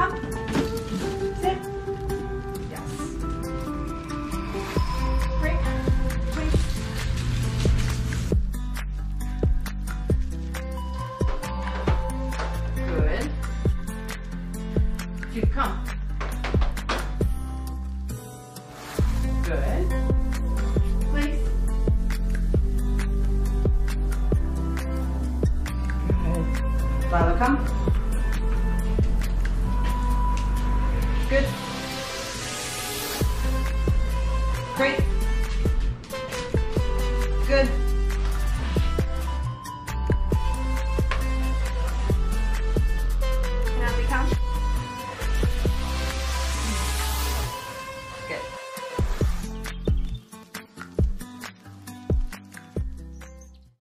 come. Sit. Yes. Great. Wait. Good. 2, come. Good. Place. Good. Lila, come. Good. Great.